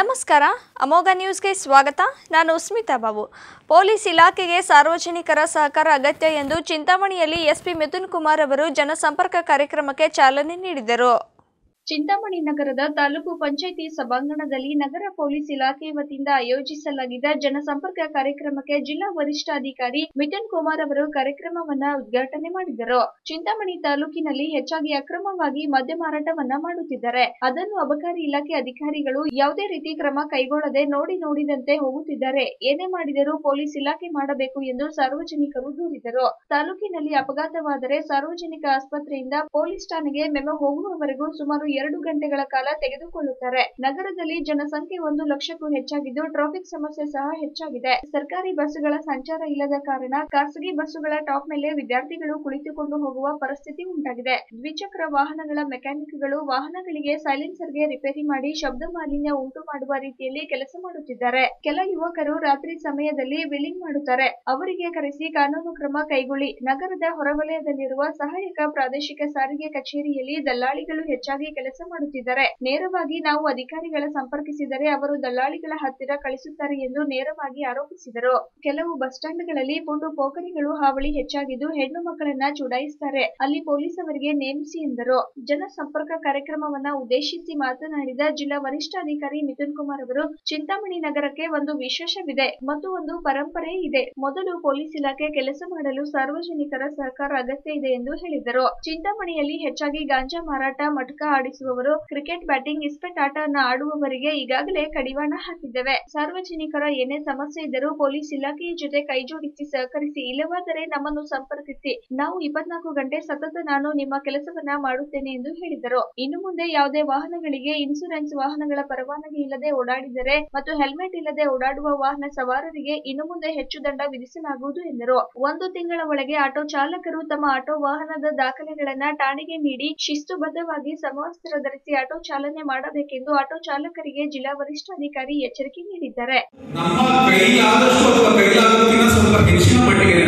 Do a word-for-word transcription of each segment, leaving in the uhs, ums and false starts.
ನಮಸ್ಕಾರ ಅಮೋಘ ನ್ಯೂಸ್ಗೆ ಸ್ವಾಗತ. ನಾನು ಸ್ಮಿತಾ ಬಾಬು. ಪೊಲೀಸ್ ಇಲಾಖೆಗೆ ಸಾರ್ವಜನಿಕರ ಸಹಕಾರ ಅಗತ್ಯ ಎಂದು ಚಿಂತಾಮಣಿಯಲ್ಲಿ ಎಸ್ಪಿ ಮಿಥುನ್ ಕುಮಾರ್ ಅವರು ಜನಸಂಪರ್ಕ ಕಾರ್ಯಕ್ರಮಕ್ಕೆ ಚಾಲನೆ ನೀಡಿದರು. ಚಿಂತಾಮಣಿ ನಗರದ ತಾಲೂಕು ಪಂಚಾಯಿತಿ ಸಭಾಂಗಣದಲ್ಲಿ ನಗರ ಪೊಲೀಸ್ ಇಲಾಖೆ ವತಿಯಿಂದ ಆಯೋಜಿಸಲಾಗಿದ್ದ ಜನಸಂಪರ್ಕ ಕಾರ್ಯಕ್ರಮಕ್ಕೆ ಜಿಲ್ಲಾ ವರಿಷ್ಠಾಧಿಕಾರಿ ಮಿಥುನ್ ಕುಮಾರ್ ಅವರು ಕಾರ್ಯಕ್ರಮವನ್ನ ಉದ್ಘಾಟನೆ ಮಾಡಿದರು. ಚಿಂತಾಮಣಿ ತಾಲೂಕಿನಲ್ಲಿ ಹೆಚ್ಚಾಗಿ ಅಕ್ರಮವಾಗಿ ಮದ್ಯ ಮಾರಾಟವನ್ನ ಮಾಡುತ್ತಿದ್ದಾರೆ. ಅದನ್ನು ಅಬಕಾರಿ ಇಲಾಖೆ ಅಧಿಕಾರಿಗಳು ಯಾವುದೇ ರೀತಿ ಕ್ರಮ ಕೈಗೊಳ್ಳದೆ ನೋಡಿ ನೋಡಿದಂತೆ ಹೋಗುತ್ತಿದ್ದಾರೆ. ಏನೇ ಮಾಡಿದರೂ ಪೊಲೀಸ್ ಇಲಾಖೆ ಮಾಡಬೇಕು ಎಂದು ಸಾರ್ವಜನಿಕರು ದೂರಿದರು. ತಾಲೂಕಿನಲ್ಲಿ ಅಪಘಾತವಾದರೆ ಸಾರ್ವಜನಿಕ ಆಸ್ಪತ್ರೆಯಿಂದ ಪೊಲೀಸ್ ಠಾಣೆಗೆ ಮೆಮೊ ಹೋಗುವವರೆಗೂ ಸುಮಾರು ಎರಡು ಗಂಟೆಗಳ ಕಾಲ ತೆಗೆದುಕೊಳ್ಳುತ್ತಾರೆ. ನಗರದಲ್ಲಿ ಜನಸಂಖ್ಯೆ ಒಂದು ಲಕ್ಷಕ್ಕೂ ಹೆಚ್ಚಾಗಿದ್ದು ಟ್ರಾಫಿಕ್ ಸಮಸ್ಯೆ ಸಹ ಹೆಚ್ಚಾಗಿದೆ. ಸರ್ಕಾರಿ ಬಸ್ಸುಗಳ ಸಂಚಾರ ಇಲ್ಲದ ಕಾರಣ ಖಾಸಗಿ ಬಸ್ಸುಗಳ ಟಾಪ್ ಮೇಲೆ ವಿದ್ಯಾರ್ಥಿಗಳು ಕುಳಿತುಕೊಂಡು ಹೋಗುವ ಪರಿಸ್ಥಿತಿ ಉಂಟಾಗಿದೆ. ದ್ವಿಚಕ್ರ ವಾಹನಗಳ ಮೆಕ್ಯಾನಿಕ್ಗಳು ವಾಹನಗಳಿಗೆ ಸೈಲೆನ್ಸರ್ಗೆ ರಿಪೇರಿ ಮಾಡಿ ಶಬ್ದ ಮಾಲಿನ್ಯ ಉಂಟು ಮಾಡುವ ರೀತಿಯಲ್ಲಿ ಕೆಲಸ ಮಾಡುತ್ತಿದ್ದಾರೆ. ಕೆಲ ಯುವಕರು ರಾತ್ರಿ ಸಮಯದಲ್ಲಿ ವಿಲಿಂಗ್ ಮಾಡುತ್ತಾರೆ. ಅವರಿಗೆ ಕರೆಸಿ ಕಾನೂನು ಕ್ರಮ ಕೈಗೊಳ್ಳಿ. ನಗರದ ಹೊರವಲಯದಲ್ಲಿರುವ ಸಹಾಯಕ ಪ್ರಾದೇಶಿಕ ಸಾರಿಗೆ ಕಚೇರಿಯಲ್ಲಿ ದಲ್ಲಾಳಿಗಳು ಹೆಚ್ಚಾಗಿ ಕೆಲಸ ಮಾಡುತ್ತಿದ್ದಾರೆ. ನೇರವಾಗಿ ನಾವು ಅಧಿಕಾರಿಗಳ ಸಂಪರ್ಕಿಸಿದರೆ ಅವರು ದಲ್ಲಾಳಿಗಳ ಹತ್ತಿರ ಕಳಿಸುತ್ತಾರೆ ಎಂದು ನೇರವಾಗಿ ಆರೋಪಿಸಿದರು. ಕೆಲವು ಬಸ್ ಸ್ಟ್ಯಾಂಡ್ಗಳಲ್ಲಿ ಪುಂಡು ಪೋಖರಿಗಳು ಹಾವಳಿ ಹೆಚ್ಚಾಗಿದ್ದು ಹೆಣ್ಣು ಮಕ್ಕಳನ್ನ ಚುಡಾಯಿಸುತ್ತಾರೆ. ಅಲ್ಲಿ ಪೊಲೀಸ್ ಅವರಿಗೆ ನೇಮಿಸಿ ಎಂದರು. ಜನಸಂಪರ್ಕ ಕಾರ್ಯಕ್ರಮವನ್ನ ಉದ್ದೇಶಿಸಿ ಮಾತನಾಡಿದ ಜಿಲ್ಲಾ ವರಿಷ್ಠಾಧಿಕಾರಿ ಮಿಥುನ್ ಕುಮಾರ್ ಅವರು, ಚಿಂತಾಮಣಿ ನಗರಕ್ಕೆ ಒಂದು ವಿಶೇಷವಿದೆ ಮತ್ತು ಒಂದು ಪರಂಪರೆ ಇದೆ. ಮೊದಲು ಪೊಲೀಸ್ ಇಲಾಖೆ ಕೆಲಸ ಮಾಡಲು ಸಾರ್ವಜನಿಕರ ಸಹಕಾರ ಅಗತ್ಯ ಇದೆ ಎಂದು ಹೇಳಿದರು. ಚಿಂತಾಮಣಿಯಲ್ಲಿ ಹೆಚ್ಚಾಗಿ ಗಾಂಜಾ ಮಾರಾಟ, ಮಟಕ ಆಡಿಸುವವರು, ಕ್ರಿಕೆಟ್, ಬ್ಯಾಟಿಂಗ್, ಇಸ್ಪೆಟ್ ಆಟ ಅನ್ನ ಆಡುವವರಿಗೆ ಈಗಾಗಲೇ ಕಡಿವಾಣ ಹಾಕಿದ್ದೇವೆ. ಸಾರ್ವಜನಿಕರ ಏನೇ ಸಮಸ್ಯೆ ಇದ್ದರೂ ಪೊಲೀಸ್ ಇಲಾಖೆಯ ಜೊತೆ ಕೈಜೋಡಿಸಿ ಸಹಕರಿಸಿ, ಇಲ್ಲವಾದರೆ ನಮ್ಮನ್ನು ಸಂಪರ್ಕಿಸಿ. ನಾವು ಇಪ್ಪತ್ನಾಲ್ಕು ಗಂಟೆ ಸತತ ನಾನು ನಿಮ್ಮ ಕೆಲಸವನ್ನ ಮಾಡುತ್ತೇನೆ ಎಂದು ಹೇಳಿದರು. ಇನ್ನು ಮುಂದೆ ಯಾವುದೇ ವಾಹನಗಳಿಗೆ ಇನ್ಸೂರೆನ್ಸ್, ವಾಹನಗಳ ಪರವಾನಗಿ ಇಲ್ಲದೆ ಓಡಾಡಿದರೆ ಮತ್ತು ಹೆಲ್ಮೆಟ್ ಇಲ್ಲದೆ ಓಡಾಡುವ ವಾಹನ ಸವಾರರಿಗೆ ಇನ್ನು ಮುಂದೆ ಹೆಚ್ಚು ದಂಡ ವಿಧಿಸಲಾಗುವುದು ಎಂದರು. ಒಂದು ತಿಂಗಳ ಒಳಗೆ ಆಟೋ ಚಾಲಕರು ತಮ್ಮ ಆಟೋ ವಾಹನದ ದಾಖಲೆಗಳನ್ನ ಠಾಣೆಗೆ ನೀಡಿ ಶಿಸ್ತುಬದ್ಧವಾಗಿ ಸಮವಸ್ತ್ರ ಧರಿಸಿ ಆಟೋ ಚಾಲನೆ ಮಾಡಬೇಕೆಂದು ಆಟೋ ಚಾಲಕರಿಗೆ ಜಿಲ್ಲಾ ವರಿಷ್ಠಾಧಿಕಾರಿ ಎಚ್ಚರಿಕೆ ನೀಡಿದ್ದಾರೆ. ನಮ್ಮ ಕೈಲಾದಷ್ಟು ಅಥವಾ ಕೈಲಾಗೋದಕ್ಕಿಂತ ಸ್ವಲ್ಪ ಹೆಚ್ಚಿನ ಮಟ್ಟಿಗೆ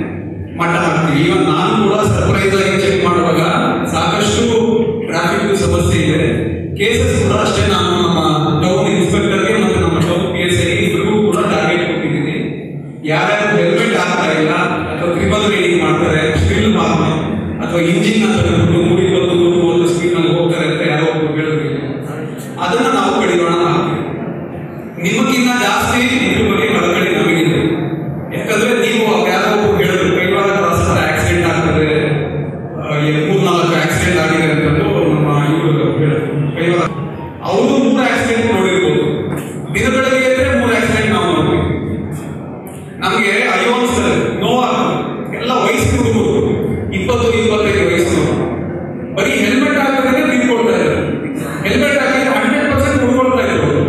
ಮಟ್ಟ ಮಾಡ್ತೀವಿ. ಇವನ್ ನಾನು ಕೂಡ ಸರ್ಪ್ರೈಸ್ ಆಗಿ ಚೆಕ್ ಮಾಡುವಾಗ ಸಾಕಷ್ಟು ಟ್ರಾಫಿಕ್ ಸಮಸ್ಯೆ ಇದೆ. ಕೇಸಸ್ ಕೂಡ ಅಷ್ಟೇ. ನಾನು ನಮ್ಮ ಟೌನ್ ಇನ್ಸ್ಪೆಕ್ಟರ್ಗೆ ಮತ್ತು ನಮ್ಮ ಟೌನ್ ಪಿ ಎಸ್ ಐ ಇಬ್ಬರಿಗೂ ಕೂಡ ಟಾರ್ಗೆಟ್ ಕೊಟ್ಟಿದ್ದೀನಿ. ಯಾರ್ಯಾರು ಹೆಲ್ಮೆಟ್ ಹಾಕ್ತಾ ಇಲ್ಲ ಅಥವಾ ಟ್ರಿಪಲ್ ರೈಡಿಂಗ್ ಮಾಡ್ತಾರೆ, ಸ್ಟಿಲ್ ಮಾಡ್ತಾರೆ ಅಥವಾ ಇಂಜಿನ್ ತಗೊಂಡು ಮೂಡಿ ಬಂದು ಮೂವತ್ತು ಸ್ಪೀಡ್ ನಲ್ಲಿ ಹೋಗ್ತಾರೆ ಅಂತ ಯಾರೋ ಒಬ್ರು ಹೇಳಿದ್ರು. ಅದನ್ನ ನಾವು ಕಡಿವಾಣ ಹಾಕ್ತೀವಿ. ನಿಮಗಿಂತ ಜಾಸ್ತಿ ಇದ್ರ ಬಗ್ಗೆ ಕಳಕಳಿ ನಮಗಿದೆ. ಯಾಕಂದ್ರೆ ನೀವು ಯಾರೋ ಒಬ್ರು ಹೇಳಿದ್ರು ಕೈವಾರ ಕ್ರಾಸ್ ಆಕ್ಸಿಡೆಂಟ್ ಆಗ್ತದೆ, ಮೂರ್ನಾಲ್ಕು ಆಕ್ಸಿಡೆಂಟ್ ಆಗಿದೆ ಅಂತಂದು ನಮ್ಮ ಇವರು ಹೇಳಿದ್ರು. ಕೈವಾರ ಅವರು ಮೂರು ಆಕ್ಸಿಡೆಂಟ್ ನೋಡಿರ್ಬೋದು. ದಿನಗಳಿಗೆ ಇದ್ರೆ ಮೂರು ಆಕ್ಸಿಡೆಂಟ್ ನಾವು ನೋಡ್ತೀವಿ. ನಮ್ಗೆ ಅಯ್ಯೋ ಅನ್ಸ್ತದೆ, ನೋವಾಗ್ತದೆ. ಎಲ್ಲ ವಯಸ್ಸು ಹುಡುಗರು, ಇಪ್ಪತ್ತು ಇಪ್ಪತ್ತೈದು ವಯಸ್ಸು, ಬರೀ ಹೆಲ್ಮೆಟ್ ಹಾಕಿದ್ರೆ ಬಿಲ್ ಕೊಡ್ತಾ ಇದ್ದಾರೆ. ಹೆಲ್ಮೆಟ್ ಹಾಕಿದ್ರೆ ಹಂಡ್ರೆಡ್ ಪರ್ಸೆಂಟ್ ಉಳ್ಕೊಳ್ತಾ ಇರ್ಬೋದು.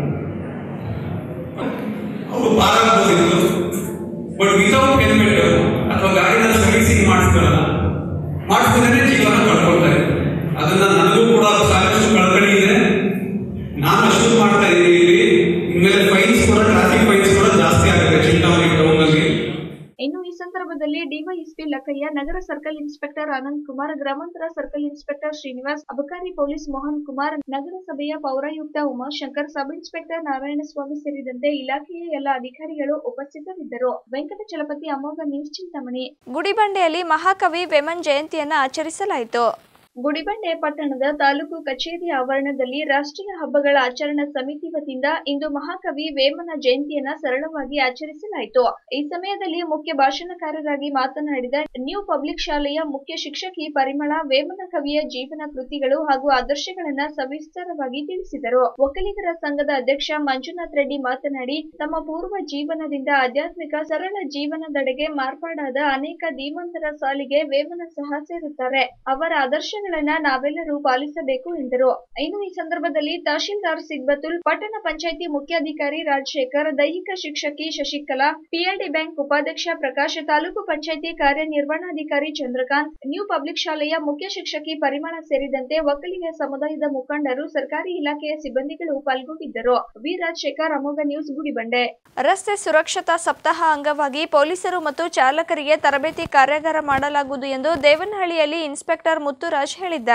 ಅವರು ಪಾರಾಗ್ಬೋದಿತ್ತು. ಬಟ್ ವಿತೌಟ್ ಹೆಲ್ಮೆಟ್ ಅಥವಾ ಗಾಡಿನ ಸರ್ವಿಸಿಂಗ್ ಮಾಡಿಸ್ತಾರಲ್ಲ, ಮಾಡಿಸಿದ್ರೆ ಜೀವನ ಕಳ್ಕೊಳ್ತಾ ಇದ್ದಾರೆ. ಅದನ್ನ ನನಗೂ ಕೂಡ ಸಾಕಷ್ಟು ಕಳ್ಕಳಿ ಇದೆ. ನಾನು ಅಷ್ಟು ಮಾಡ್ತಾ ಇದ್ದೀನಿ. ಇಲ್ಲಿ ಇನ್ಮೇಲೆ ಫೈನ್ಸ್ ಕೂಡ, ಟ್ರಾಫಿಕ್ ಫೈನ್ಸ್ ಕೂಡ ಜಾಸ್ತಿ ಆಗುತ್ತೆ ಚಿಂತಾಮಣಿ ಟೌನ್ ನಲ್ಲಿ. ಇನ್ನು ಈ ಸಂದರ್ಭದಲ್ಲಿ ಡಿವೈಎಸ್ಪಿ ಲಕ್ಕಯ್ಯ, ನಗರ ಸರ್ಕಲ್ ಇನ್ಸ್ಪೆಕ್ಟರ್ ಆನಂದ್ ಕುಮಾರ್, ಗ್ರಾಮಾಂತರ ಸರ್ಕಲ್ ಇನ್ಸ್ಪೆಕ್ಟರ್ ಶ್ರೀನಿವಾಸ್, ಅಬಕಾರಿ ಪೊಲೀಸ್ ಮೋಹನ್ ಕುಮಾರ್, ನಗರಸಭೆಯ ಪೌರಾಯುಕ್ತ ಉಮಾಶಂಕರ್, ಸಬ್ ಇನ್ಸ್ಪೆಕ್ಟರ್ ನಾರಾಯಣಸ್ವಾಮಿ ಸೇರಿದಂತೆ ಇಲಾಖೆಯ ಎಲ್ಲ ಅಧಿಕಾರಿಗಳು ಉಪಸ್ಥಿತರಿದ್ದರು. ವೆಂಕಟಚಲಪತಿ, ಅಮೋಘ ನ್ಯೂಸ್, ಚಿಂತಾಮಣಿ. ಗುಡಿಬಂಡೆಯಲ್ಲಿ ಮಹಾಕವಿ ವೇಮನ ಜಯಂತಿಯನ್ನು ಆಚರಿಸಲಾಯಿತು. ಗುಡಿಬಂಡೆ ಪಟ್ಟಣದ ತಾಲೂಕು ಕಚೇರಿ ಆವರಣದಲ್ಲಿ ರಾಷ್ಟ್ರೀಯ ಹಬ್ಬಗಳ ಆಚರಣಾ ಸಮಿತಿ ವತಿಯಿಂದ ಇಂದು ಮಹಾಕವಿ ವೇಮನ ಜಯಂತಿಯನ್ನ ಸರಳವಾಗಿ ಆಚರಿಸಲಾಯಿತು. ಈ ಸಮಯದಲ್ಲಿ ಮುಖ್ಯ ಭಾಷಣಕಾರರಾಗಿ ಮಾತನಾಡಿದ ನ್ಯೂ ಪಬ್ಲಿಕ್ ಶಾಲೆಯ ಮುಖ್ಯ ಶಿಕ್ಷಕಿ ಪರಿಮಳ, ವೇಮನ ಕವಿಯ ಜೀವನ ಕೃತಿಗಳು ಹಾಗೂ ಆದರ್ಶಗಳನ್ನ ಸವಿಸ್ತಾರವಾಗಿ ತಿಳಿಸಿದರು. ಒಕ್ಕಲಿಗರ ಸಂಘದ ಅಧ್ಯಕ್ಷ ಮಂಜುನಾಥ್ ರೆಡ್ಡಿ ಮಾತನಾಡಿ, ತಮ್ಮ ಪೂರ್ವ ಜೀವನದಿಂದ ಆಧ್ಯಾತ್ಮಿಕ ಸರಳ ಜೀವನದೆಡೆಗೆ ಮಾರ್ಪಾಡಾದ ಅನೇಕ ಧೀಮಂತರ ಸಾಲಿಗೆ ವೇಮನ ಸಹ ಸೇರುತ್ತಾರೆ. ಅವರ ಆದರ್ಶ ನಾವೆಲ್ಲರೂ ಪಾಲಿಸಬೇಕು ಎಂದರು. ಇನ್ನು ಈ ಸಂದರ್ಭದಲ್ಲಿ ತಹಶೀಲ್ದಾರ್ ಸಿಗ್ಬತುಲ್, ಪಟ್ಟಣ ಪಂಚಾಯಿತಿ ಮುಖ್ಯಾಧಿಕಾರಿ ರಾಜಶೇಖರ್, ದೈಹಿಕ ಶಿಕ್ಷಕಿ ಶಶಿಕಲಾ, ಪಿಎಲ್ಡಿ ಬ್ಯಾಂಕ್ ಉಪಾಧ್ಯಕ್ಷ ಪ್ರಕಾಶ್, ತಾಲೂಕು ಪಂಚಾಯಿತಿ ಕಾರ್ಯನಿರ್ವಹಣಾಧಿಕಾರಿ ಚಂದ್ರಕಾಂತ್, ನ್ಯೂ ಪಬ್ಲಿಕ್ ಶಾಲೆಯ ಮುಖ್ಯ ಶಿಕ್ಷಕಿ ಪರಿಮಳ ಸೇರಿದಂತೆ ಒಕ್ಕಲಿಗ ಸಮುದಾಯದ ಮುಖಂಡರು, ಸರ್ಕಾರಿ ಇಲಾಖೆಯ ಸಿಬ್ಬಂದಿಗಳು ಪಾಲ್ಗೊಂಡಿದ್ದರು. ವಿ ರಾಜಶೇಖರ್, ಅಮೋಘ ನ್ಯೂಸ್, ಗುಡಿಬಂಡೆ. ರಸ್ತೆ ಸುರಕ್ಷತಾ ಸಪ್ತಾಹ ಅಂಗವಾಗಿ ಪೊಲೀಸರು ಮತ್ತು ಚಾಲಕರಿಗೆ ತರಬೇತಿ ಕಾರ್ಯಾಗಾರ ಮಾಡಲಾಗುವುದು ಎಂದು ದೇವನಹಳ್ಳಿಯಲ್ಲಿ ಇನ್ಸ್ಪೆಕ್ಟರ್ ಮುತ್ತುರಾಜ್ ಹೇಳಿದ್ದಾರೆ.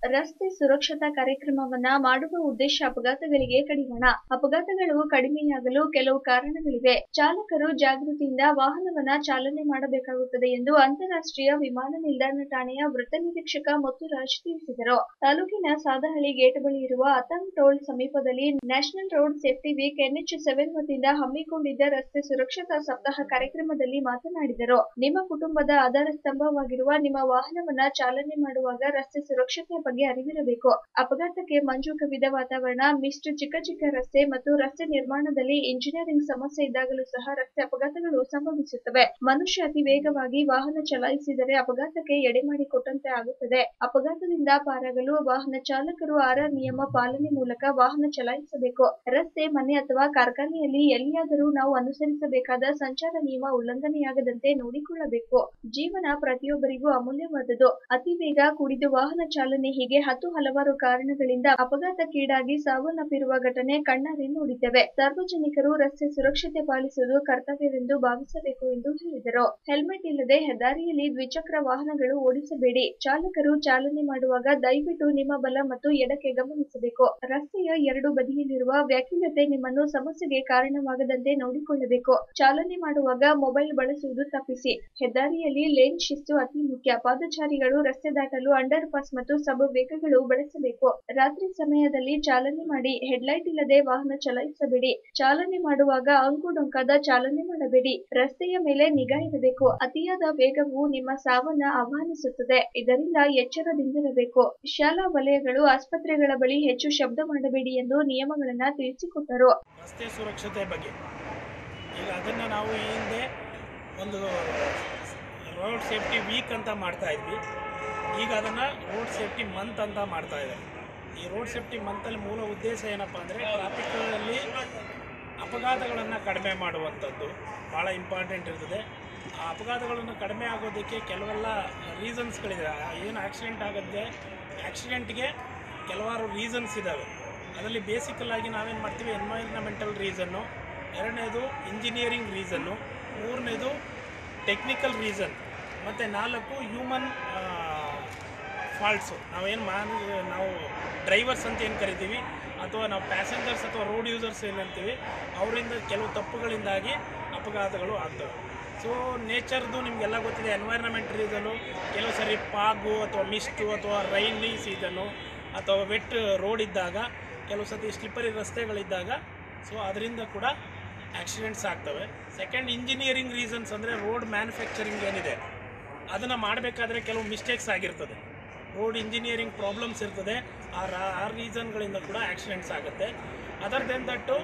ರಸ್ತೆ ಸುರಕ್ಷತಾ ಕಾರ್ಯಕ್ರಮವನ್ನ ಮಾಡುವ ಉದ್ದೇಶ ಅಪಘಾತಗಳಿಗೆ ಕಡಿವಾಣ. ಅಪಘಾತಗಳು ಕಡಿಮೆಯಾಗಲು ಕೆಲವು ಕಾರಣಗಳಿವೆ. ಚಾಲಕರು ಜಾಗೃತಿಯಿಂದ ವಾಹನವನ್ನ ಚಾಲನೆ ಮಾಡಬೇಕಾಗುತ್ತದೆ ಎಂದು ಅಂತಾರಾಷ್ಟ್ರೀಯ ವಿಮಾನ ನಿಲ್ದಾಣ ಠಾಣೆಯ ವೃತ್ತ ನಿರೀಕ್ಷಕ ಮುತ್ತುರಾಜ್ ತಿಳಿಸಿದರು. ತಾಲೂಕಿನ ಸಾದಹಳ್ಳಿ ಗೇಟ್ ಬಳಿ ಇರುವ ಅತಾಂಗ್ ಟೋಲ್ ಸಮೀಪದಲ್ಲಿ national road safety week NH seven ವತಿಯಿಂದ ಹಮ್ಮಿಕೊಂಡಿದ್ದ ರಸ್ತೆ ಸುರಕ್ಷತಾ ಸಪ್ತಾಹ ಕಾರ್ಯಕ್ರಮದಲ್ಲಿ ಮಾತನಾಡಿದರು. ನಿಮ್ಮ ಕುಟುಂಬದ ಆಧಾರ ಸ್ತಂಭವಾಗಿರುವ ನಿಮ್ಮ ವಾಹನವನ್ನ ಚಾಲನೆ ಮಾಡುವಾಗ ರಸ್ತೆ ಸುರಕ್ಷತೆಯ ಬಗ್ಗೆ ಅರಿವಿರಬೇಕು. ಅಪಘಾತಕ್ಕೆ ಮಂಜು ಕವಿದ ವಾತಾವರಣ, ಮಿಸ್ಟ್, ಚಿಕ್ಕ ಚಿಕ್ಕ ರಸ್ತೆ ಮತ್ತು ರಸ್ತೆ ನಿರ್ಮಾಣದಲ್ಲಿ ಇಂಜಿನಿಯರಿಂಗ್ ಸಮಸ್ಯೆ ಇದ್ದಾಗಲೂ ಸಹ ರಸ್ತೆ ಅಪಘಾತಗಳು ಸಂಭವಿಸುತ್ತವೆ. ಮನುಷ್ಯ ಅತಿ ವೇಗವಾಗಿ ವಾಹನ ಚಲಾಯಿಸಿದರೆ ಅಪಘಾತಕ್ಕೆ ಎಡೆಮಾಡಿಕೊಟ್ಟಂತೆ ಆಗುತ್ತದೆ. ಅಪಘಾತದಿಂದ ಪಾರಾಗಲು ವಾಹನ ಚಾಲಕರು ಆರ್ಆರ್ ನಿಯಮ ಪಾಲನೆ ಮೂಲಕ ವಾಹನ ಚಲಾಯಿಸಬೇಕು. ರಸ್ತೆ, ಮನೆ ಅಥವಾ ಕಾರ್ಖಾನೆಯಲ್ಲಿ ಎಲ್ಲಿಯಾದರೂ ನಾವು ಅನುಸರಿಸಬೇಕಾದ ಸಂಚಾರ ನಿಯಮ ಉಲ್ಲಂಘನೆಯಾಗದಂತೆ ನೋಡಿಕೊಳ್ಳಬೇಕು. ಜೀವನ ಪ್ರತಿಯೊಬ್ಬರಿಗೂ ಅಮೂಲ್ಯವಾದುದು. ಅತಿ ವೇಗ, ಕುಡಿದು ವಾಹನ ಚಾಲನೆ ಹೀಗೆ ಹತ್ತು ಹಲವಾರು ಕಾರಣಗಳಿಂದ ಅಪಘಾತಕ್ಕೀಡಾಗಿ ಸಾವನ್ನಪ್ಪಿರುವ ಘಟನೆ ಕಣ್ಣಾರೆ ನೋಡಿದ್ದೇವೆ. ಸಾರ್ವಜನಿಕರು ರಸ್ತೆ ಸುರಕ್ಷತೆ ಪಾಲಿಸುವುದು ಕರ್ತವ್ಯವೆಂದು ಭಾವಿಸಬೇಕು ಎಂದು ಹೇಳಿದರು. ಹೆಲ್ಮೆಟ್ ಇಲ್ಲದೆ ಹೆದ್ದಾರಿಯಲ್ಲಿ ದ್ವಿಚಕ್ರ ವಾಹನಗಳು ಓಡಿಸಬೇಡಿ. ಚಾಲಕರು ಚಾಲನೆ ಮಾಡುವಾಗ ದಯವಿಟ್ಟು ನಿಮ್ಮ ಬಲ ಮತ್ತು ಎಡಕ್ಕೆ ಗಮನಿಸಬೇಕು. ರಸ್ತೆಯ ಎರಡು ಬದಿಯಲ್ಲಿರುವ ವ್ಯಾಕುಲತೆ ನಿಮ್ಮನ್ನು ಸಮಸ್ಯೆಗೆ ಕಾರಣವಾಗದಂತೆ ನೋಡಿಕೊಳ್ಳಬೇಕು. ಚಾಲನೆ ಮಾಡುವಾಗ ಮೊಬೈಲ್ ಬಳಸುವುದು ತಪ್ಪಿಸಿ. ಹೆದ್ದಾರಿಯಲ್ಲಿ ಲೇನ್ ಶಿಸ್ತು ಅತಿ ಮುಖ್ಯ. ಪಾದಚಾರಿಗಳು ರಸ್ತೆ ದಾಟಲು ಅಂಡರ್ ಪಾಸ್ ಮತ್ತು ಸಬ್ ವೇಗಗಳು ಬಳಸಬೇಕು. ರಾತ್ರಿ ಸಮಯದಲ್ಲಿ ಚಾಲನೆ ಮಾಡಿ. ಹೆಡ್ಲೈಟ್ ಇಲ್ಲದೆ ವಾಹನ ಚಲಾಯಿಸಬೇಡಿ. ಚಾಲನೆ ಮಾಡುವಾಗ ಅಂಕುಡೊಂಕಾದ ಚಾಲನೆ ಮಾಡಬೇಡಿ. ರಸ್ತೆಯ ಮೇಲೆ ನಿಗಾ ಇರಬೇಕು. ಅತಿಯಾದ ವೇಗವು ನಿಮ್ಮ ಸಾವನ್ನ ಆಹ್ವಾನಿಸುತ್ತದೆ. ಇದರಿಂದ ಎಚ್ಚರದಿಂದಿರಬೇಕು. ಶಾಲಾ ವಲಯಗಳು, ಆಸ್ಪತ್ರೆಗಳ ಬಳಿ ಹೆಚ್ಚು ಶಬ್ದ ಮಾಡಬೇಡಿ ಎಂದು ನಿಯಮಗಳನ್ನ ತಿಳಿಸಿಕೊಟ್ಟರು. ರಸ್ತೆ ಸುರಕ್ಷತೆ ಬಗ್ಗೆ ಈಗ ಅದನ್ನು ನಾವು ಈ ಹಿಂದೆ ಒಂದು ರೋಡ್ ಸೇಫ್ಟಿ ವೀಕ್ ಅಂತ ಮಾಡ್ತಾ ಇದ್ವಿ. ಈಗ ಅದನ್ನು ರೋಡ್ ಸೇಫ್ಟಿ ಮಂತ್ ಅಂತ ಮಾಡ್ತಾ ಇದ್ದಾರೆ. ಈ ರೋಡ್ ಸೇಫ್ಟಿ ಮಂತಲ್ಲಿ ಮೂಲ ಉದ್ದೇಶ ಏನಪ್ಪ ಅಂದರೆ ಟ್ರಾಫಿಕ್ಕಲ್ಲಿ ಅಪಘಾತಗಳನ್ನು ಕಡಿಮೆ ಮಾಡುವಂಥದ್ದು ಭಾಳ ಇಂಪಾರ್ಟೆಂಟ್ ಇರ್ತದೆ. ಆ ಅಪಘಾತಗಳನ್ನು ಕಡಿಮೆ ಆಗೋದಕ್ಕೆ ಕೆಲವೆಲ್ಲ ರೀಸನ್ಸ್ಗಳಿದೆ. ಏನು ಆಕ್ಸಿಡೆಂಟ್ ಆಗುತ್ತೆ, ಆಕ್ಸಿಡೆಂಟ್ಗೆ ಕೆಲವಾರು ರೀಸನ್ಸ್ ಇದ್ದಾವೆ. ಅದರಲ್ಲಿ ಬೇಸಿಕಲಾಗಿ ನಾವೇನು ಮಾಡ್ತೀವಿ, ಎನ್ವೈರ್ನಮೆಂಟಲ್ ರೀಸನ್ನು, ಎರಡನೇದು ಇಂಜಿನಿಯರಿಂಗ್ ರೀಸನ್ನು, ಮೂರನೇದು ಟೆಕ್ನಿಕಲ್ ರೀಸನ್, ಮತ್ತು ನಾಲ್ಕು ಹ್ಯೂಮನ್ ಫಾಲ್ಟ್ಸು. ನಾವೇನು ಮಾ ನಾವು ಡ್ರೈವರ್ಸ್ ಅಂತ ಏನು ಕರಿತೀವಿ ಅಥವಾ ನಾವು ಪ್ಯಾಸೆಂಜರ್ಸ್ ಅಥವಾ ರೋಡ್ ಯೂಸರ್ಸ್ ಏನಂತೀವಿ, ಅವರಿಂದ ಕೆಲವು ತಪ್ಪುಗಳಿಂದಾಗಿ ಅಪಘಾತಗಳು ಆಗ್ತವೆ. ಸೊ ನೇಚರ್ದು ನಿಮಗೆಲ್ಲ ಗೊತ್ತಿದೆ. ಎನ್ವೈರ್ನಮೆಂಟ್ ರೀಸನ್ನು ಕೆಲವು ಸರಿ ಪಾಗು ಅಥವಾ ಮಿಸ್ಟು ಅಥವಾ ರೈನಿ ಸೀಸನ್ನು ಅಥವಾ ವೆಟ್ ರೋಡ್ ಇದ್ದಾಗ, ಕೆಲವು ಸತಿ ಸ್ಲಿಪ್ಪರಿ ರಸ್ತೆಗಳಿದ್ದಾಗ ಸೊ ಅದರಿಂದ ಕೂಡ ಆಕ್ಸಿಡೆಂಟ್ಸ್ ಆಗ್ತವೆ. ಸೆಕೆಂಡ್ ಇಂಜಿನಿಯರಿಂಗ್ ರೀಸನ್ಸ್ ಅಂದರೆ ರೋಡ್ ಮ್ಯಾನುಫ್ಯಾಕ್ಚರಿಂಗ್ ಏನಿದೆ ಅದನ್ನು ಮಾಡಬೇಕಾದ್ರೆ ಕೆಲವು ಮಿಸ್ಟೇಕ್ಸ್ ಆಗಿರ್ತದೆ. ರೋಡ್ ಇಂಜಿನಿಯರಿಂಗ್ ಪ್ರಾಬ್ಲಮ್ಸ್ ಇರ್ತದೆ. ಆ ಆ ರೀಸನ್ಗಳಿಂದ ಕೂಡ ಆಕ್ಸಿಡೆಂಟ್ಸ್ ಆಗುತ್ತೆ. Other than that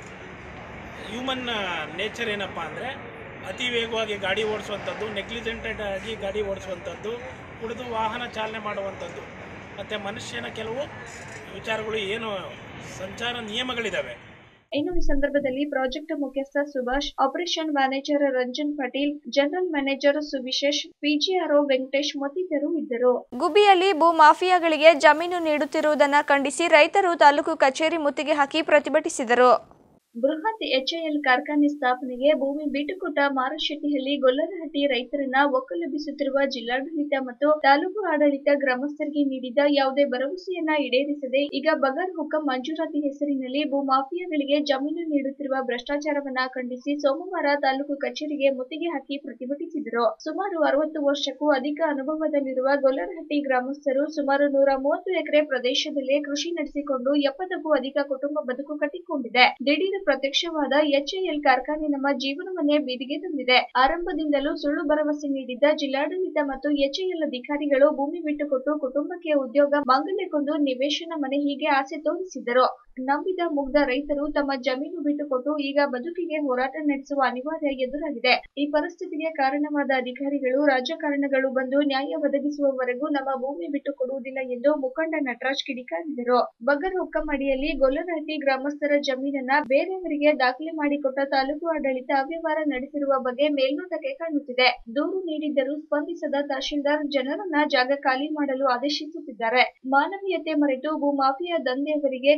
human nature ಏನಪ್ಪ ಅಂದರೆ ಅತಿ ವೇಗವಾಗಿ ಗಾಡಿ ಓಡಿಸುವಂಥದ್ದು, ನೆಗ್ಲಿಜೆಂಟೆಡ್ ಆಗಿ ಗಾಡಿ ಓಡಿಸುವಂಥದ್ದು, ಕುಡಿದು ವಾಹನ ಚಾಲನೆ ಮಾಡುವಂಥದ್ದು, ಮತ್ತು ಮನುಷ್ಯನ ಕೆಲವು ವಿಚಾರಗಳು ಏನು ಸಂಚಾರ ನಿಯಮಗಳಿದ್ದಾವೆ. ಇನ್ನು ಈ ಸಂದರ್ಭದಲ್ಲಿ ಪ್ರಾಜೆಕ್ಟ್ ಮುಖ್ಯಸ್ಥ Subhash, operation manager Ranjan Patil, general manager Suvishesh, PGRO Venkatesh ಮತ್ತಿತರರು ಇದ್ದರು. ಗುಬ್ಬಿಯಲ್ಲಿ ಭೂ ಮಾಫಿಯಾಗಳಿಗೆ ಜಮೀನು ನೀಡುತ್ತಿರುವುದನ್ನು ಖಂಡಿಸಿ ರೈತರು ತಾಲೂಕು ಕಚೇರಿ ಮುತ್ತಿಗೆ ಹಾಕಿ ಪ್ರತಿಭಟಿಸಿದರು. ಬೃಹತ್ ಎಚ್ಎಎಲ್ ಕಾರ್ಖಾನೆ ಸ್ಥಾಪನೆಗೆ ಭೂಮಿ ಬಿಟ್ಟುಕೊಟ್ಟ ಮಾರಶೆಟ್ಟಿಹಳ್ಳಿ ಗೊಲ್ಲರಹಟ್ಟಿ ರೈತರನ್ನ ಒಕ್ಕಲೆಬ್ಬಿಸುತ್ತಿರುವ ಜಿಲ್ಲಾಡಳಿತ ಮತ್ತು ತಾಲೂಕು ಆಡಳಿತ ಗ್ರಾಮಸ್ಥರಿಗೆ ನೀಡಿದ ಯಾವುದೇ ಭರವಸೆಯನ್ನ ಈಡೇರಿಸದೆ ಈಗ ಬಗರ್ ಹುಕಂ ಮಂಜೂರಾತಿ ಹೆಸರಿನಲ್ಲಿ ಭೂ ಮಾಫಿಯಾಗಳಿಗೆ ಜಮೀನು ನೀಡುತ್ತಿರುವ ಭ್ರಷ್ಟಾಚಾರವನ್ನ ಖಂಡಿಸಿ ಸೋಮವಾರ ತಾಲೂಕು ಕಚೇರಿಗೆ ಮುತ್ತಿಗೆ ಹಾಕಿ ಪ್ರತಿಭಟಿಸಿದರು. ಸುಮಾರು ಅರವತ್ತು ವರ್ಷಕ್ಕೂ ಅಧಿಕ ಅನುಭವದಲ್ಲಿರುವ ಗೊಲ್ಲರಹಟ್ಟಿ ಗ್ರಾಮಸ್ಥರು ಸುಮಾರು ನೂರ ಮೂವತ್ತು ಎಕರೆ ಪ್ರದೇಶದಲ್ಲೇ ಕೃಷಿ ನಡೆಸಿಕೊಂಡು ಎಪ್ಪತ್ತಕ್ಕೂ ಅಧಿಕ ಕುಟುಂಬ ಬದುಕು ಕಟ್ಟಿಕೊಂಡಿದೆ. ದಿಢೀರ್ ಪ್ರತ್ಯಕ್ಷವಾದ ಎಚ್ಎಎಲ್ ಕಾರ್ಖಾನೆ ನಮ್ಮ ಜೀವನವನ್ನೇ ಬೀದಿಗೆ ತಂದಿದೆ. ಆರಂಭದಿಂದಲೂ ಸುಳ್ಳು ಭರವಸೆ ನೀಡಿದ್ದ ಜಿಲ್ಲಾಡಳಿತ ಮತ್ತು ಎಚ್ಎಎಲ್ ಅಧಿಕಾರಿಗಳು ಭೂಮಿ ಬಿಟ್ಟುಕೊಟ್ಟು ಕುಟುಂಬಕ್ಕೆ ಉದ್ಯೋಗ, ಮಾಂಗಲ್ಯಕ್ಕೊಂದು ನಿವೇಶನ, ಮನೆ ಹೀಗೆ ಆಸೆ ತೋರಿಸಿದ್ದರು. ನಂಬಿದ ಮುಗ್ಧ ರೈತರು ತಮ್ಮ ಜಮೀನು ಬಿಟ್ಟುಕೊಟ್ಟು ಈಗ ಬದುಕಿಗೆ ಹೋರಾಟ ನಡೆಸುವ ಅನಿವಾರ್ಯ ಎದುರಾಗಿದೆ. ಈ ಪರಿಸ್ಥಿತಿಗೆ ಕಾರಣವಾದ ಅಧಿಕಾರಿಗಳು, ರಾಜಕಾರಣಗಳು ಬಂದು ನ್ಯಾಯ ಒದಗಿಸುವವರೆಗೂ ನಮ್ಮ ಭೂಮಿ ಬಿಟ್ಟು ಕೊಡುವುದಿಲ್ಲ ಎಂದು ಮುಖಂಡ ನಟರಾಜ್ ಕಿಡಿಕಾರಿದರು. ಬಗರ್ ಹುಕಂ ಅಡಿಯಲ್ಲಿ ಗೊಲ್ಲರಹಟ್ಟಿ ಗ್ರಾಮಸ್ಥರ ಜಮೀನನ್ನ ಬೇರೆಯವರಿಗೆ ದಾಖಲೆ ಮಾಡಿಕೊಟ್ಟ ತಾಲೂಕು ಆಡಳಿತ ಅವ್ಯವಹಾರ ನಡೆಸಿರುವ ಬಗ್ಗೆ ಮೇಲ್ನೋಟಕ್ಕೆ ಕಾಣುತ್ತಿದೆ. ದೂರು ನೀಡಿದ್ದರೂ ಸ್ಪಂದಿಸದ ತಹಶೀಲ್ದಾರ್ ಜನರನ್ನ ಜಾಗ ಖಾಲಿ ಮಾಡಲು ಆದೇಶಿಸುತ್ತಿದ್ದಾರೆ. ಮಾನವೀಯತೆ ಮರೆತು ಭೂ ಮಾಫಿಯಾ ದಂಧೆಯವರಿಗೆ ಕೈಜೋಡಿಸಿ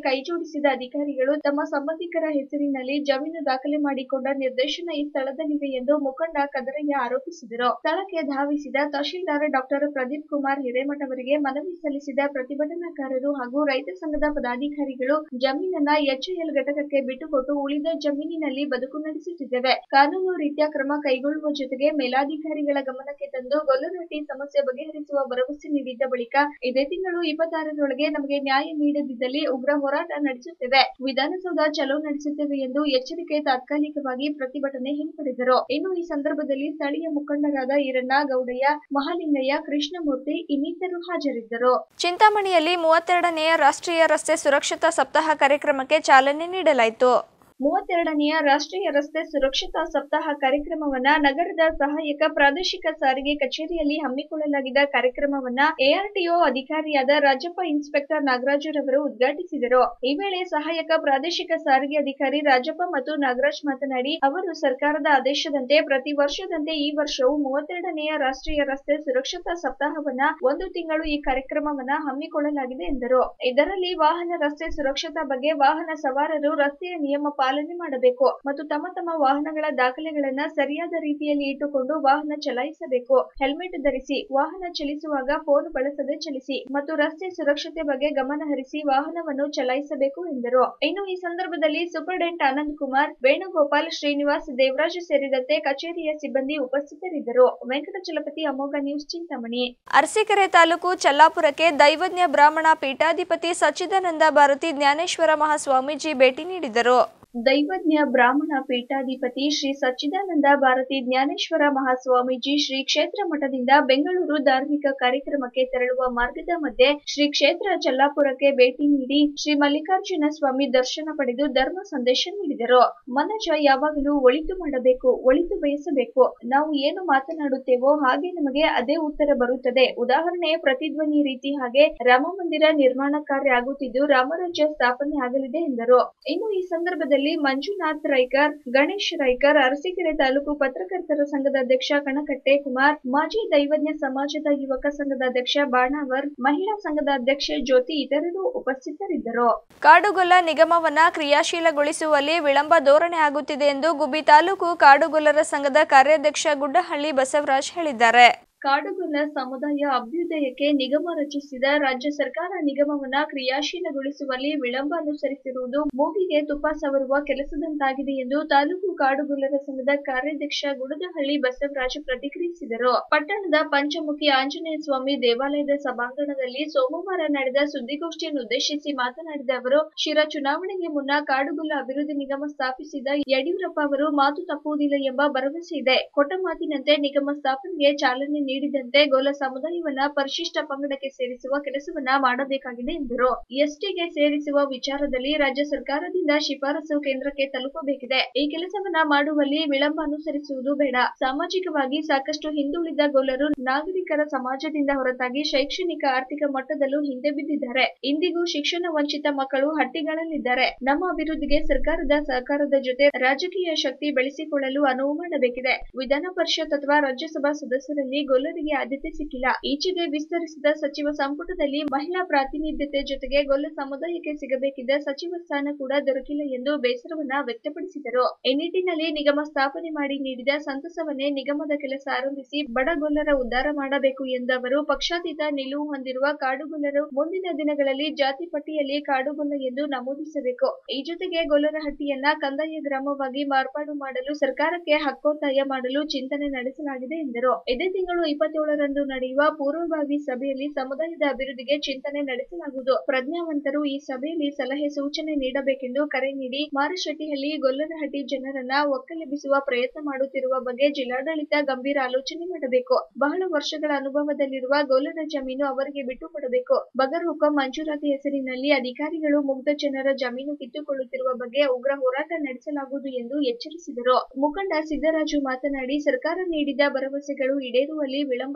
ಆಗಮಿಸಿದ ಅಧಿಕಾರಿಗಳು ತಮ್ಮ ಸಂಬಂಧಿಕರ ಹೆಸರಿನಲ್ಲಿ ಜಮೀನು ದಾಖಲೆ ಮಾಡಿಕೊಂಡ ನಿರ್ದೇಶನ ಈ ಸ್ಥಳದಲ್ಲಿದೆ ಎಂದು ಮುಖಂಡ ಕದರಯ್ಯ ಆರೋಪಿಸಿದರು. ಸ್ಥಳಕ್ಕೆ ಧಾವಿಸಿದ ತಹಶೀಲ್ದಾರ್ ಡಾಕ್ಟರ್ ಪ್ರದೀಪ್ ಕುಮಾರ್ ಹಿರೇಮಠ ಅವರಿಗೆ ಮನವಿ ಸಲ್ಲಿಸಿದ ಪ್ರತಿಭಟನಾಕಾರರು ಹಾಗೂ ರೈತ ಸಂಘದ ಪದಾಧಿಕಾರಿಗಳು ಜಮೀನನ್ನ ಎಚ್ಎಎಲ್ ಘಟಕಕ್ಕೆ ಬಿಟ್ಟುಕೊಟ್ಟು ಉಳಿದ ಜಮೀನಿನಲ್ಲಿ ಬದುಕು ನಡೆಸುತ್ತಿದ್ದೇವೆ. ಕಾನೂನು ರೀತ್ಯ ಕ್ರಮ ಕೈಗೊಳ್ಳುವ ಜೊತೆಗೆ ಮೇಲಾಧಿಕಾರಿಗಳ ಗಮನಕ್ಕೆ ತಂದು ಗೊಲ್ಲರಹಟ್ಟಿ ಸಮಸ್ಯೆ ಬಗೆಹರಿಸುವ ಭರವಸೆ ನೀಡಿದ್ದ ಬಳಿಕ ಇದೇ ತಿಂಗಳು ಇಪ್ಪತ್ತಾರರೊಳಗೆ ನಮಗೆ ನ್ಯಾಯ ನೀಡದಿದ್ದಲ್ಲಿ ಉಗ್ರ ಹೋರಾಟ ನಡೆಸುತ್ತೇವೆ, ವಿಧಾನಸೌಧ ಚಲೋ ನಡೆಸುತ್ತೇವೆ ಎಂದು ಎಚ್ಚರಿಕೆ ತಾತ್ಕಾಲಿಕವಾಗಿ ಪ್ರತಿಭಟನೆ ಹಿಂಪಡೆದರು. ಇನ್ನು ಈ ಸಂದರ್ಭದಲ್ಲಿ ಸ್ಥಳೀಯ ಮುಖಂಡರಾದ ಈರಣ್ಣ, ಗೌಡಯ್ಯ, ಮಹಾಲಿಂಗಯ್ಯ, ಕೃಷ್ಣಮೂರ್ತಿ ಇನ್ನಿತರರು ಹಾಜರಿದ್ದರು. ಚಿಂತಾಮಣಿಯಲ್ಲಿ ಮೂವತ್ತೆರಡನೆಯ ರಾಷ್ಟ್ರೀಯ ರಸ್ತೆ ಸುರಕ್ಷತಾ ಸಪ್ತಾಹ ಕಾರ್ಯಕ್ರಮಕ್ಕೆ ಚಾಲನೆ ನೀಡಲಾಯಿತು. ಮೂವತ್ತೆರಡನೆಯ ರಾಷ್ಟ್ರೀಯ ರಸ್ತೆ ಸುರಕ್ಷತಾ ಸಪ್ತಾಹ ಕಾರ್ಯಕ್ರಮವನ್ನ ನಗರದ ಸಹಾಯಕ ಪ್ರಾದೇಶಿಕ ಸಾರಿಗೆ ಕಚೇರಿಯಲ್ಲಿ ಹಮ್ಮಿಕೊಳ್ಳಲಾಗಿದ್ದ ಕಾರ್ಯಕ್ರಮವನ್ನ ಎಆರ್ಟಿಒ ಅಧಿಕಾರಿಯಾದ ರಾಜಪ್ಪ ಇನ್ಸ್ಪೆಕ್ಟರ್ ನಾಗರಾಜರವರು ಉದ್ಘಾಟಿಸಿದರು. ಈ ವೇಳೆ ಸಹಾಯಕ ಪ್ರಾದೇಶಿಕ ಸಾರಿಗೆ ಅಧಿಕಾರಿ ರಾಜಪ್ಪ ಮತ್ತು ನಾಗರಾಜ್ ಮಾತನಾಡಿ, ಅವರು ಸರ್ಕಾರದ ಆದೇಶದಂತೆ ಪ್ರತಿ ವರ್ಷದಂತೆ ಈ ವರ್ಷವೂ ಮೂವತ್ತೆರಡನೆಯ ರಾಷ್ಟ್ರೀಯ ರಸ್ತೆ ಸುರಕ್ಷತಾ ಸಪ್ತಾಹವನ್ನ ಒಂದು ತಿಂಗಳು ಈ ಕಾರ್ಯಕ್ರಮವನ್ನ ಹಮ್ಮಿಕೊಳ್ಳಲಾಗಿದೆ ಎಂದರು. ಇದರಲ್ಲಿ ವಾಹನ ರಸ್ತೆ ಸುರಕ್ಷತಾ ಬಗ್ಗೆ ವಾಹನ ಸವಾರರು ರಸ್ತೆಯ ನಿಯಮ ಪಾಲನೆ ಮಾಡಬೇಕು ಮತ್ತು ತಮ್ಮ ತಮ್ಮ ವಾಹನಗಳ ದಾಖಲೆಗಳನ್ನ ಸರಿಯಾದ ರೀತಿಯಲ್ಲಿ ಇಟ್ಟುಕೊಂಡು ವಾಹನ ಚಲಾಯಿಸಬೇಕು. ಹೆಲ್ಮೆಟ್ ಧರಿಸಿ, ವಾಹನ ಚಲಿಸುವಾಗ ಫೋನ್ ಬಳಸದೆ ಚಲಿಸಿ ಮತ್ತು ರಸ್ತೆ ಸುರಕ್ಷತೆ ಬಗ್ಗೆ ಗಮನ ಹರಿಸಿ ವಾಹನವನ್ನು ಚಲಾಯಿಸಬೇಕು ಎಂದರು. ಇನ್ನು ಈ ಸಂದರ್ಭದಲ್ಲಿ ಸೂಪರಿಂಟೆಂಡೆಂಟ್ ಆನಂದ್ ಕುಮಾರ್, ವೇಣುಗೋಪಾಲ್, ಶ್ರೀನಿವಾಸ್, ದೇವರಾಜ್ ಸೇರಿದಂತೆ ಕಚೇರಿಯ ಸಿಬ್ಬಂದಿ ಉಪಸ್ಥಿತರಿದ್ದರು. ವೆಂಕಟಚಲಪತಿ, ಅಮೋಘ ನ್ಯೂಸ್, ಚಿಂತಾಮಣಿ. ಅರಸೀಕೆರೆ ತಾಲೂಕು ಚಲ್ಲಾಪುರಕ್ಕೆ ದೈವಜ್ಞ ಬ್ರಾಹ್ಮಣ ಪೀಠಾಧಿಪತಿ ಸಚ್ಚಿದಾನಂದ ಭಾರತಿ ಜ್ಞಾನೇಶ್ವರ ಮಹಾಸ್ವಾಮೀಜಿ ಭೇಟಿ ನೀಡಿದರು. ದೈವಜ್ಞ ಬ್ರಾಹ್ಮಣ ಪೀಠಾಧಿಪತಿ ಶ್ರೀ ಸಚ್ಚಿದಾನಂದ ಭಾರತಿ ಜ್ಞಾನೇಶ್ವರ ಮಹಾಸ್ವಾಮೀಜಿ ಶ್ರೀ ಕ್ಷೇತ್ರ ಮಠದಿಂದ ಬೆಂಗಳೂರು ಧಾರ್ಮಿಕ ಕಾರ್ಯಕ್ರಮಕ್ಕೆ ತೆರಳುವ ಮಾರ್ಗದ ಮಧ್ಯೆ ಶ್ರೀ ಕ್ಷೇತ್ರ ಚಲ್ಲಾಪುರಕ್ಕೆ ಭೇಟಿ ನೀಡಿ ಶ್ರೀ ಮಲ್ಲಿಕಾರ್ಜುನ ಸ್ವಾಮಿ ದರ್ಶನ ಪಡೆದು ಧರ್ಮ ಸಂದೇಶ ನೀಡಿದರು. ಮನುಷ್ಯ ಯಾವಾಗಲೂ ಒಳಿತು ಮಾಡಬೇಕು, ಒಳಿತು ಬಯಸಬೇಕು. ನಾವು ಏನು ಮಾತನಾಡುತ್ತೇವೋ ಹಾಗೆ ನಮಗೆ ಅದೇ ಉತ್ತರ ಬರುತ್ತದೆ. ಉದಾಹರಣೆ ಪ್ರತಿಧ್ವನಿ ರೀತಿ. ಹಾಗೆ ರಾಮ ಮಂದಿರ ನಿರ್ಮಾಣ ಕಾರ್ಯ ಆಗುತ್ತಿದ್ದು ರಾಮರಾಜ್ಯ ಸ್ಥಾಪನೆ ಆಗಲಿದೆ ಎಂದರು. ಇನ್ನು ಈ ಸಂದರ್ಭದಲ್ಲಿ ಮಂಜುನಾಥ್ ರೈಕರ್, ಗಣೇಶ್ ರೈಕರ್, ಅರಸೀಕೆರೆ ತಾಲೂಕು ಪತ್ರಕರ್ತರ ಸಂಘದ ಅಧ್ಯಕ್ಷ ಕಣಕಟ್ಟೆ ಕುಮಾರ್, ಮಾಜಿ ದೈವಜ್ಞ ಸಮಾಜದ ಯುವಕ ಸಂಘದ ಅಧ್ಯಕ್ಷ ಬಾಣಾವರ್, ಮಹಿಳಾ ಸಂಘದ ಅಧ್ಯಕ್ಷೆ ಜ್ಯೋತಿ ಇತರರು ಉಪಸ್ಥಿತರಿದ್ದರು. ಕಾಡುಗೊಲ್ಲ ನಿಗಮವನ್ನ ಕ್ರಿಯಾಶೀಲಗೊಳಿಸುವಲ್ಲಿ ವಿಳಂಬ ಧೋರಣೆ ಆಗುತ್ತಿದೆ ಎಂದು ಗುಬ್ಬಿ ತಾಲೂಕು ಕಾಡುಗೊಲ್ಲರ ಸಂಘದ ಕಾರ್ಯಾಧ್ಯಕ್ಷ ಗುಡ್ಡಹಳ್ಳಿ ಬಸವರಾಜ್ ಹೇಳಿದ್ದಾರೆ. ಕಾಡುಗೊಲ್ಲ ಸಮುದಾಯ ಅಭ್ಯುದಯಕ್ಕೆ ನಿಗಮ ರಚಿಸಿದ ರಾಜ್ಯ ಸರ್ಕಾರ ನಿಗಮವನ್ನ ಕ್ರಿಯಾಶೀಲಗೊಳಿಸುವಲ್ಲಿ ವಿಳಂಬ ಅನುಸರಿಸಿರುವುದು ಮೂಗಿಗೆ ತುಪ್ಪ ಸವರುವ ಕೆಲಸದಂತಾಗಿದೆ ಎಂದು ತಾಲೂಕು ಕಾಡುಗೊಲ್ಲರ ಸಂಘದ ಕಾರ್ಯಾಧ್ಯಕ್ಷ ಗುಡದಹಳ್ಳಿ ಬಸವರಾಜ್ ಪ್ರತಿಕ್ರಿಯಿಸಿದರು. ಪಟ್ಟಣದ ಪಂಚಮುಖಿ ಆಂಜನೇಯ ಸ್ವಾಮಿ ದೇವಾಲಯದ ಸಭಾಂಗಣದಲ್ಲಿ ಸೋಮವಾರ ನಡೆದ ಸುದ್ದಿಗೋಷ್ಠಿಯನ್ನು ಉದ್ದೇಶಿಸಿ ಮಾತನಾಡಿದ ಅವರು, ಶಿರಾ ಚುನಾವಣೆಗೆ ಮುನ್ನ ಕಾಡುಗೊಲ್ಲ ಅಭಿವೃದ್ಧಿ ನಿಗಮ ಸ್ಥಾಪಿಸಿದ ಯಡಿಯೂರಪ್ಪ ಅವರು ಮಾತು ತಪ್ಪುವುದಿಲ್ಲ ಎಂಬ ಭರವಸೆ ಇದೆ. ಕೊಟ್ಟ ಮಾತಿನಂತೆ ನಿಗಮ ಸ್ಥಾಪನೆಗೆ ಚಾಲನೆ ನೀಡಿದಂತೆ ಗೊಲ್ಲ ಸಮುದಾಯವನ್ನ ಪರಿಶಿಷ್ಟ ಪಂಗಡಕ್ಕೆ ಸೇರಿಸುವ ಕೆಲಸವನ್ನ ಮಾಡಬೇಕಾಗಿದೆ ಎಂದರು. ಎಸ್ಟಿಗೆ ಸೇರಿಸುವ ವಿಚಾರದಲ್ಲಿ ರಾಜ್ಯ ಸರ್ಕಾರದಿಂದ ಶಿಫಾರಸು ಕೇಂದ್ರಕ್ಕೆ ತಲುಪಬೇಕಿದೆ. ಈ ಕೆಲಸವನ್ನ ಮಾಡುವಲ್ಲಿ ವಿಳಂಬ ಅನುಸರಿಸುವುದು ಬೇಡ. ಸಾಮಾಜಿಕವಾಗಿ ಸಾಕಷ್ಟು ಹಿಂದುಳಿದ ಗೊಲ್ಲರು ನಾಗರಿಕರ ಸಮಾಜದಿಂದ ಹೊರತಾಗಿ ಶೈಕ್ಷಣಿಕ ಆರ್ಥಿಕ ಮಟ್ಟದಲ್ಲೂ ಹಿಂದೆ ಬಿದ್ದಿದ್ದಾರೆ. ಇಂದಿಗೂ ಶಿಕ್ಷಣ ವಂಚಿತ ಮಕ್ಕಳು ಹಟ್ಟಿಗಳಲ್ಲಿದ್ದಾರೆ. ನಮ್ಮ ಅಭಿವೃದ್ಧಿಗೆ ಸರ್ಕಾರದ ಸಹಕಾರದ ಜೊತೆ ರಾಜಕೀಯ ಶಕ್ತಿ ಬೆಳೆಸಿಕೊಳ್ಳಲು ಅನುವು ಮಾಡಬೇಕಿದೆ. ವಿಧಾನ ಪರಿಷತ್ ಅಥವಾ ರಾಜ್ಯಸಭಾ ಸದಸ್ಯರಲ್ಲಿ ಗೊಲ್ಲರಿಗೆ ಆದ್ಯತೆ ಸಿಕ್ಕಿಲ್ಲ. ಈಚೆಗೆ ವಿಸ್ತರಿಸಿದ ಸಚಿವ ಸಂಪುಟದಲ್ಲಿ ಮಹಿಳಾ ಪ್ರಾತಿನಿಧ್ಯತೆ ಜೊತೆಗೆ ಗೊಲ್ಲ ಸಮುದಾಯಕ್ಕೆ ಸಿಗಬೇಕಿದ್ದ ಸಚಿವ ಸ್ಥಾನ ಕೂಡ ದೊರಕಿಲ್ಲ ಎಂದು ಬೇಸರವನ್ನ ವ್ಯಕ್ತಪಡಿಸಿದರು. ಈ ನಿಟ್ಟಿನಲ್ಲಿ ನಿಗಮ ಸ್ಥಾಪನೆ ಮಾಡಿ ನೀಡಿದ ಸಂತಸವನ್ನೇ ನಿಗಮದ ಕೆಲಸ ಆರಂಭಿಸಿ ಬಡ ಗೊಲ್ಲರ ಉದ್ಧಾರ ಮಾಡಬೇಕು ಎಂದ ಅವರು, ಪಕ್ಷಾತೀತ ನಿಲುವು ಹೊಂದಿರುವ ಕಾಡುಗೊಲ್ಲರು ಮುಂದಿನ ದಿನಗಳಲ್ಲಿ ಜಾತಿ ಪಟ್ಟಿಯಲ್ಲಿ ಕಾಡುಗೊಲ್ಲ ಎಂದು ನಮೂದಿಸಬೇಕು. ಈ ಜೊತೆಗೆ ಗೊಲ್ಲರಹಟ್ಟಿಯನ್ನ ಕಂದಾಯ ಗ್ರಾಮವಾಗಿ ಮಾರ್ಪಾಡು ಮಾಡಲು ಸರ್ಕಾರಕ್ಕೆ ಹಕ್ಕೊತ್ತಾಯ ಮಾಡಲು ಚಿಂತನೆ ನಡೆಸಲಾಗಿದೆ ಎಂದರು. ಇದೇ ತಿಂಗಳು ಇಪ್ಪತ್ತೇಳರಂದು ನಡೆಯುವ ಪೂರ್ವಭಾವಿ ಸಭೆಯಲ್ಲಿ ಸಮುದಾಯದ ಅಭಿವೃದ್ಧಿಗೆ ಚಿಂತನೆ ನಡೆಸಲಾಗುವುದು. ಪ್ರಜ್ಞಾವಂತರು ಈ ಸಭೆಯಲ್ಲಿ ಸಲಹೆ ಸೂಚನೆ ನೀಡಬೇಕೆಂದು ಕರೆ ನೀಡಿ, ಮಾರಶೆಟ್ಟಿಹಳ್ಳಿ ಗೊಲ್ಲರಹಟ್ಟಿ ಜನರನ್ನ ಒಕ್ಕಲೆಬ್ಬಿಸುವ ಪ್ರಯತ್ನ ಮಾಡುತ್ತಿರುವ ಬಗ್ಗೆ ಜಿಲ್ಲಾಡಳಿತ ಗಂಭೀರ ಆಲೋಚನೆ ಮಾಡಬೇಕು. ಬಹಳ ವರ್ಷಗಳ ಅನುಭವದಲ್ಲಿರುವ ಗೊಲ್ಲರ ಜಮೀನು ಅವರಿಗೆ ಬಿಟ್ಟು ಕೊಡಬೇಕು. ಬಗರ್ ಹುಕಂ ಮಂಜೂರಾತಿ ಹೆಸರಿನಲ್ಲಿ ಅಧಿಕಾರಿಗಳು ಮುಗ್ಧ ಜನರ ಜಮೀನು ಕಿತ್ತುಕೊಳ್ಳುತ್ತಿರುವ ಬಗ್ಗೆ ಉಗ್ರ ಹೋರಾಟ ನಡೆಸಲಾಗುವುದು ಎಂದು ಎಚ್ಚರಿಸಿದರು. ಮುಖಂಡ ಸಿದ್ದರಾಜು ಮಾತನಾಡಿ, ಸರ್ಕಾರ ನೀಡಿದ ಭರವಸೆಗಳು ಈಡೇರುವಲ್ಲಿ ವಿಳಂಬ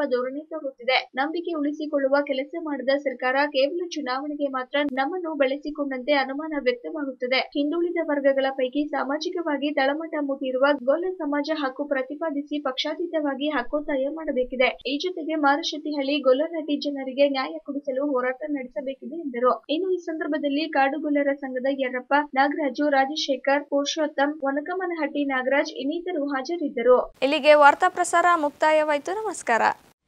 ಧೋರಣೆ ತೋರುತ್ತಿದೆ. ನಂಬಿಕೆ ಉಳಿಸಿಕೊಳ್ಳುವ ಕೆಲಸ ಮಾಡದ ಸರ್ಕಾರ ಕೇವಲ ಚುನಾವಣೆಗೆ ಮಾತ್ರ ನಮ್ಮನ್ನು ಬೆಳೆಸಿಕೊಂಡಂತೆ ಅನುಮಾನ ವ್ಯಕ್ತವಾಗುತ್ತದೆ. ಹಿಂದುಳಿದ ವರ್ಗಗಳ ಪೈಕಿ ಸಾಮಾಜಿಕವಾಗಿ ತಳಮಟ್ಟ ಮುಟ್ಟಿರುವ ಗೊಲ್ಲ ಸಮಾಜ ಹಕ್ಕು ಪ್ರತಿಪಾದಿಸಿ ಪಕ್ಷಾತೀತವಾಗಿ ಹಕ್ಕೊತ್ತಾಯ ಮಾಡಬೇಕಿದೆ. ಈ ಜೊತೆಗೆ ಮಾರಶೆಟ್ಟಿಹಳ್ಳಿ ಗೊಲ್ಲರಹಟ್ಟಿ ಜನರಿಗೆ ನ್ಯಾಯ ಕೊಡಿಸಲು ಹೋರಾಟ ನಡೆಸಬೇಕಿದೆ ಎಂದರು. ಇನ್ನು ಈ ಸಂದರ್ಭದಲ್ಲಿ ಕಾಡುಗೊಲ್ಲರ ಸಂಘದ ಯರ್ರಪ್ಪ, ನಾಗರಾಜು, ರಾಜಶೇಖರ್, ಪುರುಷೋತ್ತಮ್, ವನಕಮನಹಟ್ಟಿ ನಾಗರಾಜ್ ಇನ್ನಿತರು ಹಾಜರಿದ್ದರು. ಇಲ್ಲಿಗೆ ವಾರ್ತಾ ಪ್ರಸಾರ ಮುಕ್ತಾಯವಾಯಿತು. ನಮಸ್ಕಾರ.